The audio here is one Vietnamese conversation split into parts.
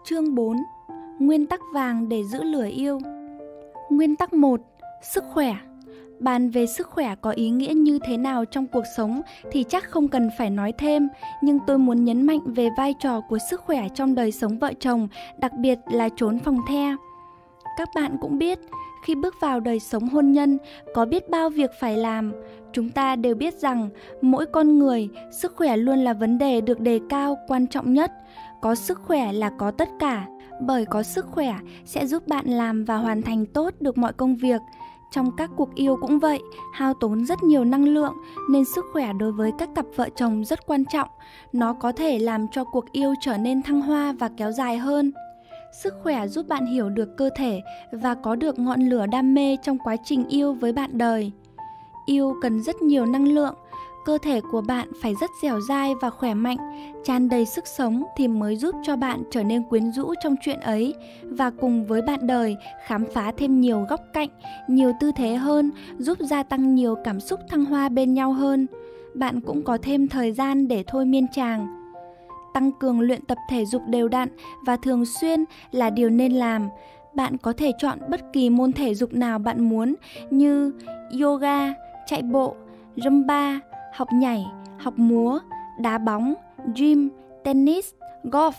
Chương 4. Nguyên tắc vàng để giữ lửa yêu. Nguyên tắc 1. Sức khỏe. Bàn về sức khỏe có ý nghĩa như thế nào trong cuộc sống thì chắc không cần phải nói thêm, nhưng tôi muốn nhấn mạnh về vai trò của sức khỏe trong đời sống vợ chồng, đặc biệt là chốn phòng the. Các bạn cũng biết, khi bước vào đời sống hôn nhân, có biết bao việc phải làm. Chúng ta đều biết rằng, mỗi con người, sức khỏe luôn là vấn đề được đề cao quan trọng nhất. Có sức khỏe là có tất cả, bởi có sức khỏe sẽ giúp bạn làm và hoàn thành tốt được mọi công việc. Trong các cuộc yêu cũng vậy, hao tốn rất nhiều năng lượng, nên sức khỏe đối với các cặp vợ chồng rất quan trọng. Nó có thể làm cho cuộc yêu trở nên thăng hoa và kéo dài hơn. Sức khỏe giúp bạn hiểu được cơ thể và có được ngọn lửa đam mê trong quá trình yêu với bạn đời. Yêu cần rất nhiều năng lượng, cơ thể của bạn phải rất dẻo dai và khỏe mạnh, tràn đầy sức sống thì mới giúp cho bạn trở nên quyến rũ trong chuyện ấy và cùng với bạn đời khám phá thêm nhiều góc cạnh, nhiều tư thế hơn, giúp gia tăng nhiều cảm xúc thăng hoa bên nhau hơn. Bạn cũng có thêm thời gian để thôi miên chàng. Tăng cường luyện tập thể dục đều đặn và thường xuyên là điều nên làm. Bạn có thể chọn bất kỳ môn thể dục nào bạn muốn như yoga, chạy bộ, Zumba, học nhảy, học múa, đá bóng, gym, tennis, golf.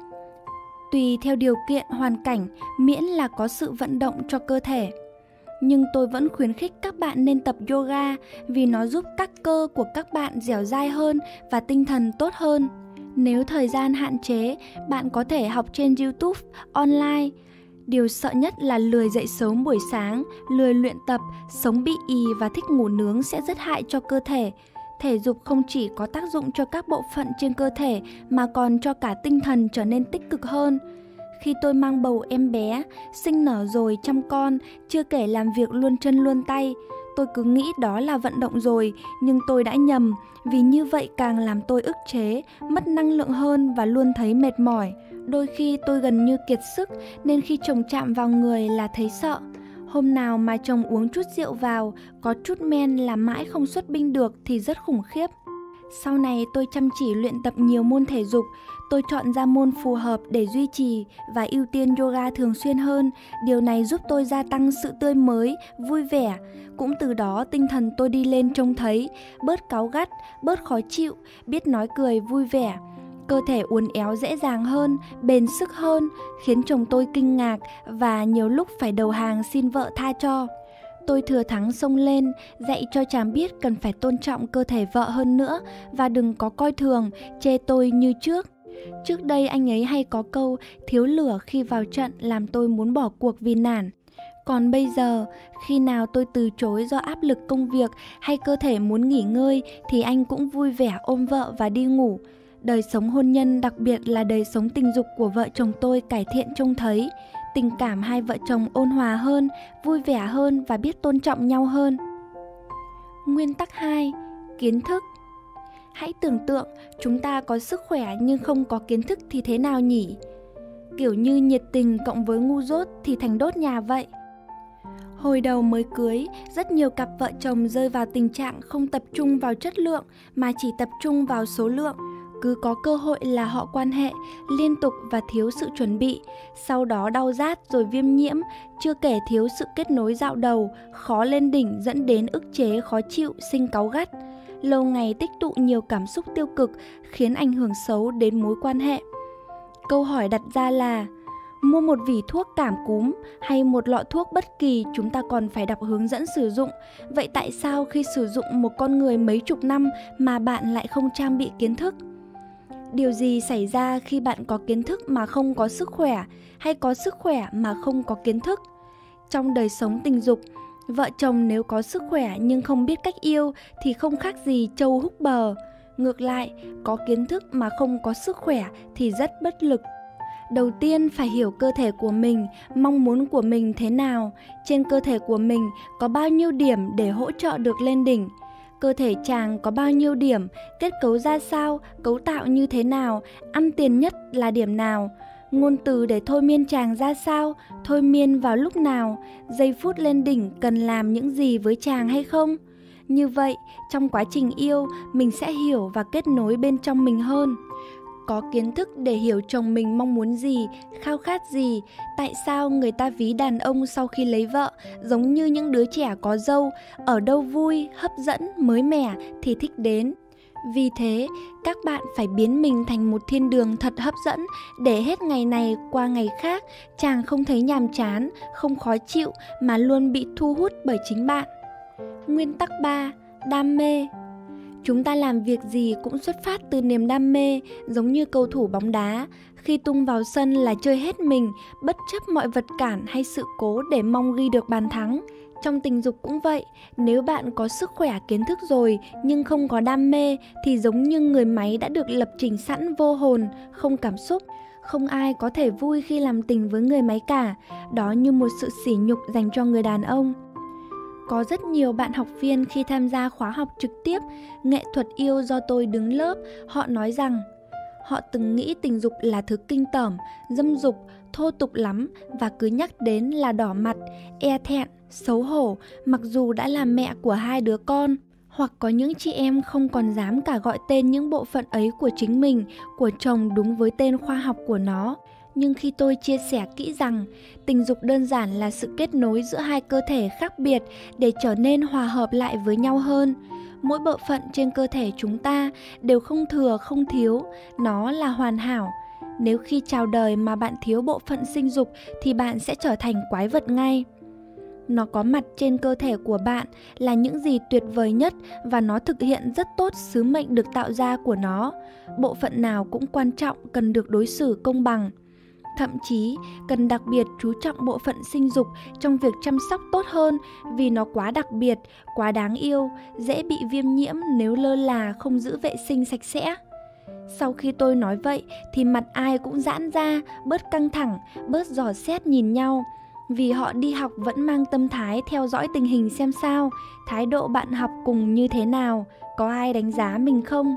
Tùy theo điều kiện, hoàn cảnh, miễn là có sự vận động cho cơ thể. Nhưng tôi vẫn khuyến khích các bạn nên tập yoga vì nó giúp các cơ của các bạn dẻo dai hơn và tinh thần tốt hơn. Nếu thời gian hạn chế, bạn có thể học trên YouTube, online. Điều sợ nhất là lười dậy sớm buổi sáng, lười luyện tập, sống bị ì và thích ngủ nướng sẽ rất hại cho cơ thể. Thể dục không chỉ có tác dụng cho các bộ phận trên cơ thể mà còn cho cả tinh thần trở nên tích cực hơn. Khi tôi mang bầu em bé, sinh nở rồi chăm con, chưa kể làm việc luôn chân luôn tay, tôi cứ nghĩ đó là vận động rồi, nhưng tôi đã nhầm, vì như vậy càng làm tôi ức chế, mất năng lượng hơn và luôn thấy mệt mỏi. Đôi khi tôi gần như kiệt sức, nên khi chồng chạm vào người là thấy sợ. Hôm nào mà chồng uống chút rượu vào, có chút men là mãi không xuất binh được thì rất khủng khiếp. Sau này tôi chăm chỉ luyện tập nhiều môn thể dục, tôi chọn ra môn phù hợp để duy trì và ưu tiên yoga thường xuyên hơn. Điều này giúp tôi gia tăng sự tươi mới, vui vẻ. Cũng từ đó tinh thần tôi đi lên trông thấy, bớt cáu gắt, bớt khó chịu, biết nói cười vui vẻ. Cơ thể uốn éo dễ dàng hơn, bền sức hơn, khiến chồng tôi kinh ngạc và nhiều lúc phải đầu hàng xin vợ tha cho. Tôi thừa thắng xông lên, dạy cho chàng biết cần phải tôn trọng cơ thể vợ hơn nữa và đừng có coi thường, chê tôi như trước. Trước đây anh ấy hay có câu thiếu lửa khi vào trận làm tôi muốn bỏ cuộc vì nản. Còn bây giờ, khi nào tôi từ chối do áp lực công việc hay cơ thể muốn nghỉ ngơi thì anh cũng vui vẻ ôm vợ và đi ngủ. Đời sống hôn nhân, đặc biệt là đời sống tình dục của vợ chồng tôi cải thiện trông thấy. Tình cảm hai vợ chồng ôn hòa hơn, vui vẻ hơn và biết tôn trọng nhau hơn. Nguyên tắc 2. Kiến thức. Hãy tưởng tượng chúng ta có sức khỏe nhưng không có kiến thức thì thế nào nhỉ? Kiểu như nhiệt tình cộng với ngu dốt thì thành đốt nhà vậy. Hồi đầu mới cưới, rất nhiều cặp vợ chồng rơi vào tình trạng không tập trung vào chất lượng mà chỉ tập trung vào số lượng. Cứ có cơ hội là họ quan hệ liên tục và thiếu sự chuẩn bị, sau đó đau rát rồi viêm nhiễm, chưa kể thiếu sự kết nối dạo đầu, khó lên đỉnh dẫn đến ức chế khó chịu, sinh cáu gắt. Lâu ngày tích tụ nhiều cảm xúc tiêu cực khiến ảnh hưởng xấu đến mối quan hệ. Câu hỏi đặt ra là, mua một vỉ thuốc cảm cúm hay một lọ thuốc bất kỳ chúng ta còn phải đọc hướng dẫn sử dụng. Vậy tại sao khi sử dụng một con người mấy chục năm mà bạn lại không trang bị kiến thức? Điều gì xảy ra khi bạn có kiến thức mà không có sức khỏe, hay có sức khỏe mà không có kiến thức? Trong đời sống tình dục, vợ chồng nếu có sức khỏe nhưng không biết cách yêu thì không khác gì trâu húc bờ. Ngược lại, có kiến thức mà không có sức khỏe thì rất bất lực. Đầu tiên phải hiểu cơ thể của mình, mong muốn của mình thế nào, trên cơ thể của mình có bao nhiêu điểm để hỗ trợ được lên đỉnh. Cơ thể chàng có bao nhiêu điểm, kết cấu ra sao, cấu tạo như thế nào, ăn tiền nhất là điểm nào, ngôn từ để thôi miên chàng ra sao, thôi miên vào lúc nào, giây phút lên đỉnh cần làm những gì với chàng hay không. Như vậy, trong quá trình yêu, mình sẽ hiểu và kết nối bên trong mình hơn. có kiến thức để hiểu chồng mình mong muốn gì, khao khát gì. Tại sao người ta ví đàn ông sau khi lấy vợ giống như những đứa trẻ có dâu, ở đâu vui, hấp dẫn, mới mẻ thì thích đến. Vì thế, các bạn phải biến mình thành một thiên đường thật hấp dẫn để hết ngày này qua ngày khác, chàng không thấy nhàm chán, không khó chịu mà luôn bị thu hút bởi chính bạn. Nguyên tắc 3. Đam mê. Chúng ta làm việc gì cũng xuất phát từ niềm đam mê, giống như cầu thủ bóng đá. Khi tung vào sân là chơi hết mình, bất chấp mọi vật cản hay sự cố để mong ghi được bàn thắng. Trong tình dục cũng vậy, nếu bạn có sức khỏe kiến thức rồi nhưng không có đam mê thì giống như người máy đã được lập trình sẵn vô hồn, không cảm xúc. Không ai có thể vui khi làm tình với người máy cả, đó như một sự sỉ nhục dành cho người đàn ông. Có rất nhiều bạn học viên khi tham gia khóa học trực tiếp nghệ thuật yêu do tôi đứng lớp, họ nói rằng họ từng nghĩ tình dục là thứ kinh tởm, dâm dục, thô tục lắm và cứ nhắc đến là đỏ mặt, e thẹn, xấu hổ mặc dù đã là mẹ của 2 đứa con. Hoặc có những chị em không còn dám cả gọi tên những bộ phận ấy của chính mình, của chồng đúng với tên khoa học của nó. Nhưng khi tôi chia sẻ kỹ rằng tình dục đơn giản là sự kết nối giữa 2 cơ thể khác biệt để trở nên hòa hợp lại với nhau hơn. Mỗi bộ phận trên cơ thể chúng ta đều không thừa không thiếu, nó là hoàn hảo. Nếu khi chào đời mà bạn thiếu bộ phận sinh dục thì bạn sẽ trở thành quái vật ngay. Nó có mặt trên cơ thể của bạn là những gì tuyệt vời nhất và nó thực hiện rất tốt sứ mệnh được tạo ra của nó. Bộ phận nào cũng quan trọng, cần được đối xử công bằng. Thậm chí cần đặc biệt chú trọng bộ phận sinh dục trong việc chăm sóc tốt hơn vì nó quá đặc biệt, quá đáng yêu, dễ bị viêm nhiễm nếu lơ là không giữ vệ sinh sạch sẽ. Sau khi tôi nói vậy thì mặt ai cũng giãn ra, bớt căng thẳng, bớt dò xét nhìn nhau. Vì họ đi học vẫn mang tâm thái theo dõi tình hình xem sao, thái độ bạn học cùng như thế nào, có ai đánh giá mình không.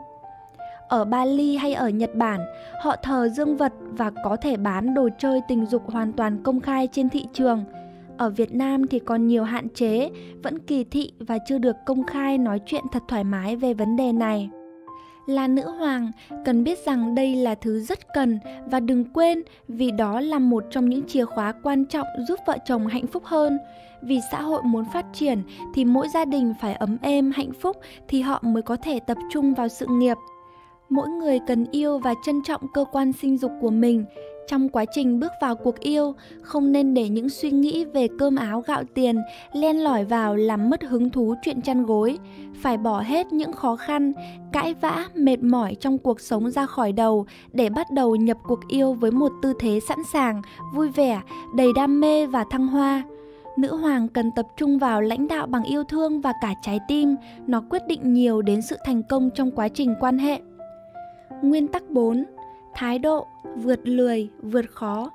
Ở Bali hay ở Nhật Bản, họ thờ dương vật và có thể bán đồ chơi tình dục hoàn toàn công khai trên thị trường. Ở Việt Nam thì còn nhiều hạn chế, vẫn kỳ thị và chưa được công khai nói chuyện thật thoải mái về vấn đề này. Là nữ hoàng, cần biết rằng đây là thứ rất cần và đừng quên vì đó là một trong những chìa khóa quan trọng giúp vợ chồng hạnh phúc hơn. Vì xã hội muốn phát triển thì mỗi gia đình phải ấm êm, hạnh phúc thì họ mới có thể tập trung vào sự nghiệp. Mỗi người cần yêu và trân trọng cơ quan sinh dục của mình. Trong quá trình bước vào cuộc yêu, không nên để những suy nghĩ về cơm áo gạo tiền len lỏi vào làm mất hứng thú chuyện chăn gối. Phải bỏ hết những khó khăn, cãi vã, mệt mỏi trong cuộc sống ra khỏi đầu để bắt đầu nhập cuộc yêu với một tư thế sẵn sàng, vui vẻ, đầy đam mê và thăng hoa. Nữ hoàng cần tập trung vào lãnh đạo bằng yêu thương và cả trái tim, nó quyết định nhiều đến sự thành công trong quá trình quan hệ. Nguyên tắc 4. Thái độ, vượt lười, vượt khó.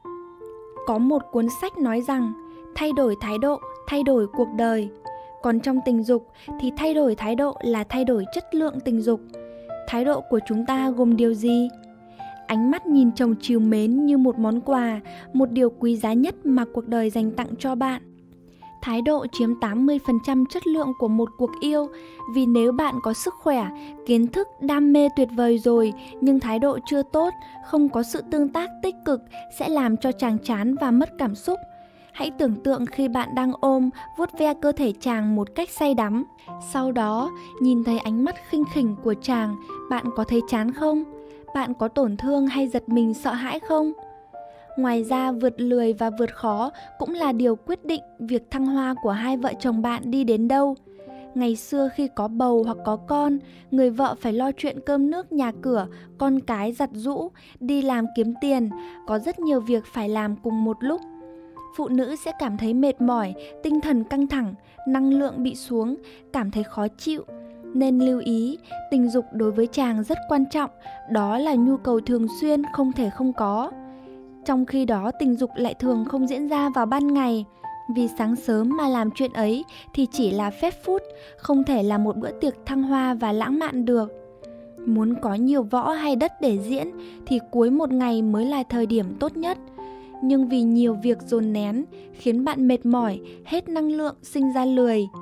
Có một cuốn sách nói rằng thay đổi thái độ, thay đổi cuộc đời. Còn trong tình dục thì thay đổi thái độ là thay đổi chất lượng tình dục. Thái độ của chúng ta gồm điều gì? Ánh mắt nhìn chồng trìu mến như một món quà, một điều quý giá nhất mà cuộc đời dành tặng cho bạn. Thái độ chiếm 80% chất lượng của một cuộc yêu, vì nếu bạn có sức khỏe, kiến thức, đam mê tuyệt vời rồi, nhưng thái độ chưa tốt, không có sự tương tác tích cực sẽ làm cho chàng chán và mất cảm xúc. Hãy tưởng tượng khi bạn đang ôm, vuốt ve cơ thể chàng một cách say đắm. Sau đó, nhìn thấy ánh mắt khinh khỉnh của chàng, bạn có thấy chán không? Bạn có tổn thương hay giật mình sợ hãi không? Ngoài ra, vượt lười và vượt khó cũng là điều quyết định việc thăng hoa của hai vợ chồng bạn đi đến đâu. Ngày xưa khi có bầu hoặc có con, người vợ phải lo chuyện cơm nước nhà cửa, con cái giặt giũ, đi làm kiếm tiền, có rất nhiều việc phải làm cùng một lúc. Phụ nữ sẽ cảm thấy mệt mỏi, tinh thần căng thẳng, năng lượng bị xuống, cảm thấy khó chịu. Nên lưu ý, tình dục đối với chàng rất quan trọng, đó là nhu cầu thường xuyên không thể không có. Trong khi đó tình dục lại thường không diễn ra vào ban ngày. Vì sáng sớm mà làm chuyện ấy thì chỉ là phép phút, không thể là một bữa tiệc thăng hoa và lãng mạn được. Muốn có nhiều võ hay đất để diễn thì cuối một ngày mới là thời điểm tốt nhất. Nhưng vì nhiều việc dồn nén khiến bạn mệt mỏi, hết năng lượng, sinh ra lười.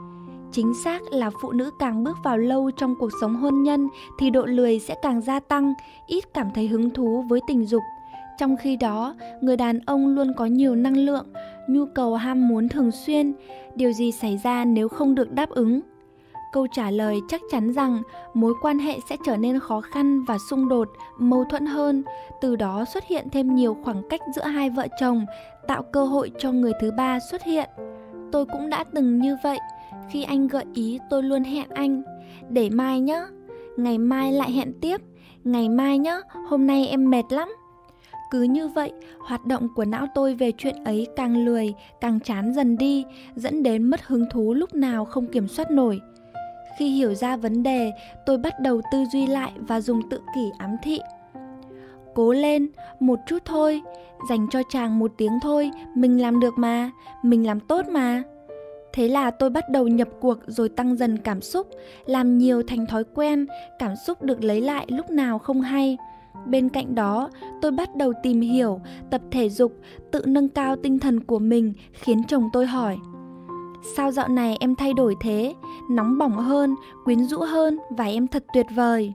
Chính xác là phụ nữ càng bước vào lâu trong cuộc sống hôn nhân thì độ lười sẽ càng gia tăng, ít cảm thấy hứng thú với tình dục. Trong khi đó, người đàn ông luôn có nhiều năng lượng, nhu cầu ham muốn thường xuyên, điều gì xảy ra nếu không được đáp ứng? Câu trả lời chắc chắn rằng mối quan hệ sẽ trở nên khó khăn và xung đột, mâu thuẫn hơn, từ đó xuất hiện thêm nhiều khoảng cách giữa hai vợ chồng, tạo cơ hội cho người thứ ba xuất hiện. Tôi cũng đã từng như vậy, khi anh gợi ý tôi luôn hẹn anh, để mai nhé, ngày mai lại hẹn tiếp, ngày mai nhé, hôm nay em mệt lắm. Cứ như vậy, hoạt động của não tôi về chuyện ấy càng lười, càng chán dần đi, dẫn đến mất hứng thú lúc nào không kiểm soát nổi. Khi hiểu ra vấn đề, tôi bắt đầu tư duy lại và dùng tự kỷ ám thị. Cố lên, một chút thôi, dành cho chàng 1 tiếng thôi, mình làm được mà, mình làm tốt mà. Thế là tôi bắt đầu nhập cuộc rồi tăng dần cảm xúc, làm nhiều thành thói quen, cảm xúc được lấy lại lúc nào không hay. Bên cạnh đó, tôi bắt đầu tìm hiểu, tập thể dục, tự nâng cao tinh thần của mình, khiến chồng tôi hỏi: sao dạo này em thay đổi thế, nóng bỏng hơn, quyến rũ hơn và em thật tuyệt vời.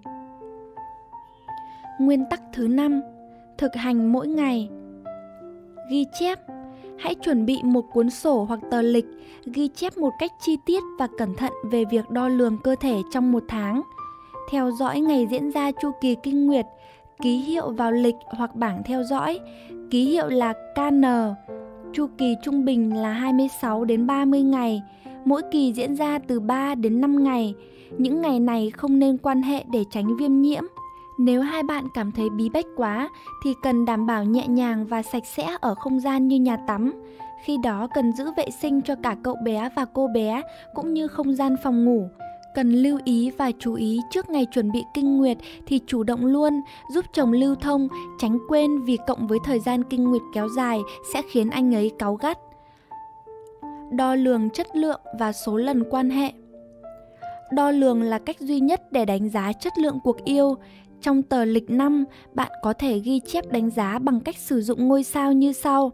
Nguyên tắc thứ 5, thực hành mỗi ngày. Ghi chép. Hãy chuẩn bị một cuốn sổ hoặc tờ lịch, ghi chép một cách chi tiết và cẩn thận về việc đo lường cơ thể trong 1 tháng. Theo dõi ngày diễn ra chu kỳ kinh nguyệt, ký hiệu vào lịch hoặc bảng theo dõi, ký hiệu là KN. Chu kỳ trung bình là 26 đến 30 ngày, mỗi kỳ diễn ra từ 3 đến 5 ngày. Những ngày này không nên quan hệ để tránh viêm nhiễm. Nếu hai bạn cảm thấy bí bách quá thì cần đảm bảo nhẹ nhàng và sạch sẽ ở không gian như nhà tắm. Khi đó cần giữ vệ sinh cho cả cậu bé và cô bé cũng như không gian phòng ngủ. Cần lưu ý và chú ý trước ngày chuẩn bị kinh nguyệt thì chủ động luôn, giúp chồng lưu thông, tránh quên vì cộng với thời gian kinh nguyệt kéo dài sẽ khiến anh ấy cáu gắt. Đo lường chất lượng và số lần quan hệ. Đo lường là cách duy nhất để đánh giá chất lượng cuộc yêu. Trong tờ lịch năm, bạn có thể ghi chép đánh giá bằng cách sử dụng ngôi sao như sau.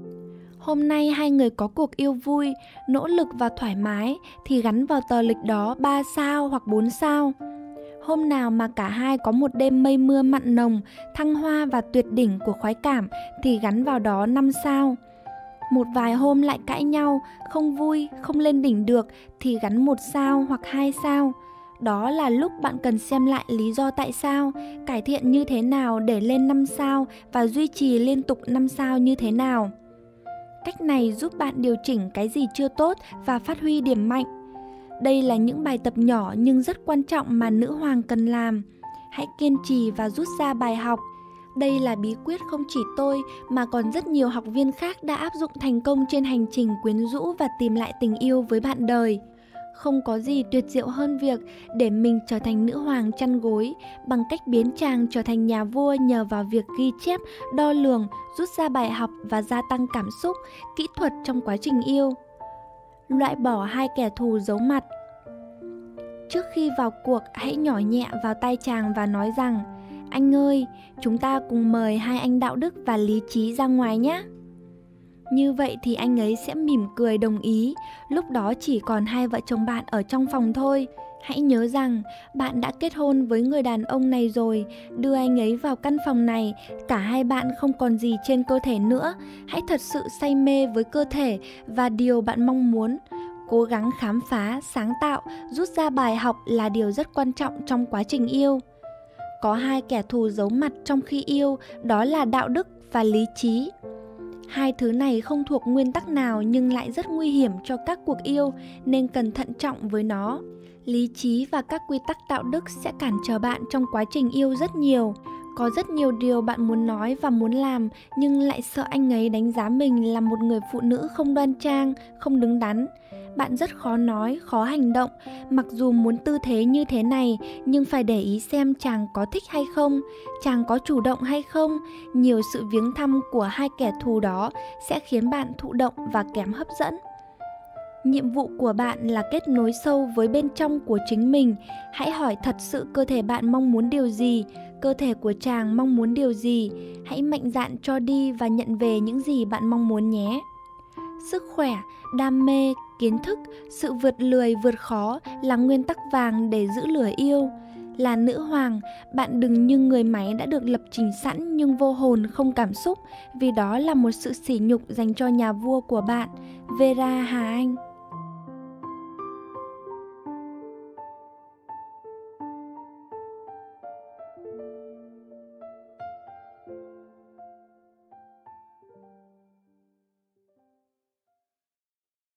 Hôm nay hai người có cuộc yêu vui, nỗ lực và thoải mái thì gắn vào tờ lịch đó 3 sao hoặc 4 sao. Hôm nào mà cả hai có một đêm mây mưa mặn nồng, thăng hoa và tuyệt đỉnh của khoái cảm thì gắn vào đó 5 sao. Một vài hôm lại cãi nhau, không vui, không lên đỉnh được thì gắn 1 sao hoặc 2 sao. Đó là lúc bạn cần xem lại lý do tại sao, cải thiện như thế nào để lên 5 sao và duy trì liên tục 5 sao như thế nào. Cách này giúp bạn điều chỉnh cái gì chưa tốt và phát huy điểm mạnh. Đây là những bài tập nhỏ nhưng rất quan trọng mà nữ hoàng cần làm. Hãy kiên trì và rút ra bài học. Đây là bí quyết không chỉ tôi mà còn rất nhiều học viên khác đã áp dụng thành công trên hành trình quyến rũ và tìm lại tình yêu với bạn đời. Không có gì tuyệt diệu hơn việc để mình trở thành nữ hoàng chăn gối bằng cách biến chàng trở thành nhà vua nhờ vào việc ghi chép, đo lường, rút ra bài học và gia tăng cảm xúc, kỹ thuật trong quá trình yêu. Loại bỏ hai kẻ thù giấu mặt. Trước khi vào cuộc, hãy nhỏ nhẹ vào tai chàng và nói rằng: anh ơi, chúng ta cùng mời hai anh đạo đức và lý trí ra ngoài nhé. Như vậy thì anh ấy sẽ mỉm cười đồng ý, lúc đó chỉ còn hai vợ chồng bạn ở trong phòng thôi. Hãy nhớ rằng bạn đã kết hôn với người đàn ông này rồi, đưa anh ấy vào căn phòng này, cả hai bạn không còn gì trên cơ thể nữa. Hãy thật sự say mê với cơ thể và điều bạn mong muốn. Cố gắng khám phá, sáng tạo, rút ra bài học là điều rất quan trọng trong quá trình yêu. Có hai kẻ thù giấu mặt trong khi yêu, đó là đạo đức và lý trí. Hai thứ này không thuộc nguyên tắc nào nhưng lại rất nguy hiểm cho các cuộc yêu nên cần thận trọng với nó. Lý trí và các quy tắc đạo đức sẽ cản trở bạn trong quá trình yêu rất nhiều. Có rất nhiều điều bạn muốn nói và muốn làm nhưng lại sợ anh ấy đánh giá mình là một người phụ nữ không đoan trang, không đứng đắn. Bạn rất khó nói, khó hành động, mặc dù muốn tư thế như thế này nhưng phải để ý xem chàng có thích hay không, chàng có chủ động hay không. Nhiều sự viếng thăm của hai kẻ thù đó sẽ khiến bạn thụ động và kém hấp dẫn. Nhiệm vụ của bạn là kết nối sâu với bên trong của chính mình. Hãy hỏi thật sự cơ thể bạn mong muốn điều gì, cơ thể của chàng mong muốn điều gì. Hãy mạnh dạn cho đi và nhận về những gì bạn mong muốn nhé. Sức khỏe, đam mê, kiến thức, sự vượt lười vượt khó là nguyên tắc vàng để giữ lửa yêu. Là nữ hoàng, bạn đừng như người máy đã được lập trình sẵn nhưng vô hồn không cảm xúc, vì đó là một sự sỉ nhục dành cho nhà vua của bạn. Vera Hà Anh.